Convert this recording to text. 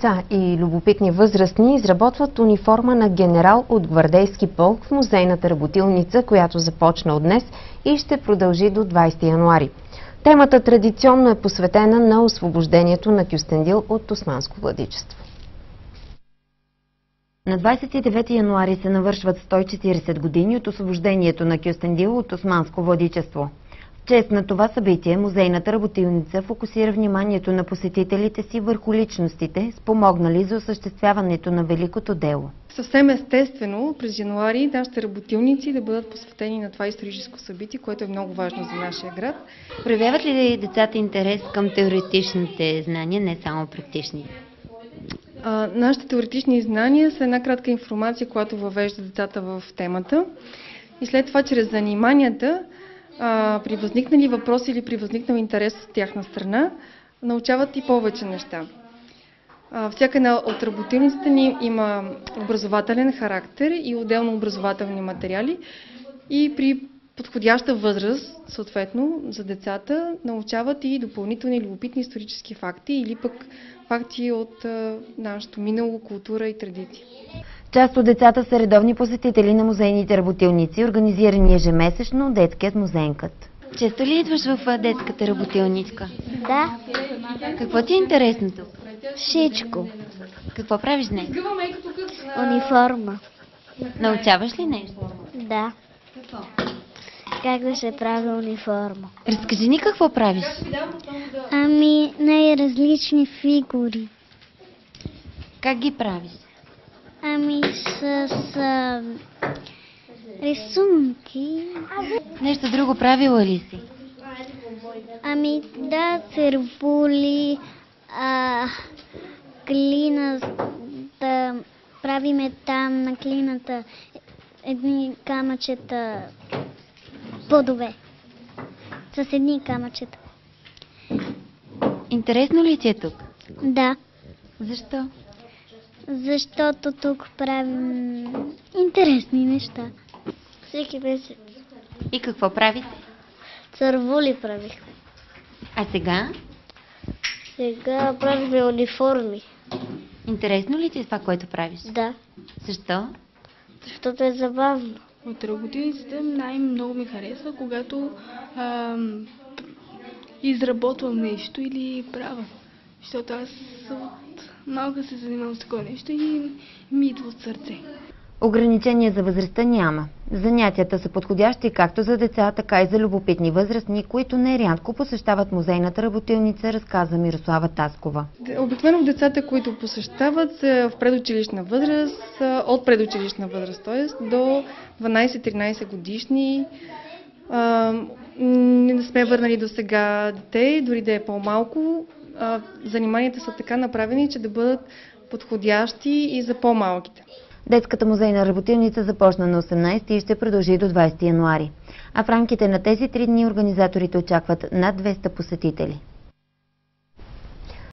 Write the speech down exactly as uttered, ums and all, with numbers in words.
деца и любопитни възрастни изработват униформа на генерал от гвардейски полк в музейната работилница, която започна от днес и ще продължи до двадесети януари. Темата традиционно е посветена на освобождението на Кюстендил от османско владичество. На двадесет и девети януари се навършват сто и четиридесет години от освобождението на Кюстендил от османско владичество. В чест на това събитие музейната работилница фокусира вниманието на посетителите си върху личностите, спомогнали за осъществяването на великото дело. Съвсем естествено през януари нашите работилници да бъдат посветени на това историческо събитие, което е много важно за нашия град. Проявяват ли децата интерес към теоретичните знания, не само практични? А, нашите теоретични знания са една кратка информация, която въвежда децата в темата. И след това, чрез заниманията, а, при възникнали въпроси или при възникнал интерес от тяхна страна, научават и повече неща. А, всяка една от работилниците ни има образователен характер и отделно образователни материали. И при подходяща възраст, съответно, за децата, научават и допълнителни любопитни исторически факти или пък факти от а, нашето минало, култура и традиции. Част от децата са редовни посетители на музейните работилници, организирани ежемесечно от детският музейнкът. Често ли идваш в детската работилничка? Да. Какво ти е интересно тук? Всичко. Какво правиш днес? Униформа. Научаваш ли нещо? Да. Как да се прави униформа? Разкажи ни какво правиш. Ами, най-различни фигури. Как ги правиш? Ами, с, с а, рисунки. Нещо друго правила ли си? Ами, да, цървули, а, глина, да правиме там на глината едни камъчета, подове. С едни камъчета. Интересно ли ти е тук? Да. Защо? Защото тук правим интересни неща. Всеки месец. И какво правите? Цървули правихме. А сега? Сега правихме униформи. Интересно ли ти е това, което правиш? Да. Защо? Защото е забавно. От работилниците най-много ми харесва, когато ам, изработвам нещо или правя. Защото аз от малка се занимавам с такова нещо и ми идва от сърце. Ограничения за възрастта няма. Занятията са подходящи както за деца, така и за любопитни възрастни, които нерядко посещават музейната работилница, разказа Мирослава Таскова. Обикновено децата, които посещават, са в предучилищна възраст, от предучилищна възраст, т.е. до дванадесет-тринадесет годишни. Не сме върнали до сега дете, дори да е по-малко. Заниманията са така направени, че да бъдат подходящи и за по-малките. Детската музейна работилница започна на осемнадесети и ще продължи до двадесети януари. А в рамките на тези три дни организаторите очакват над двеста посетители.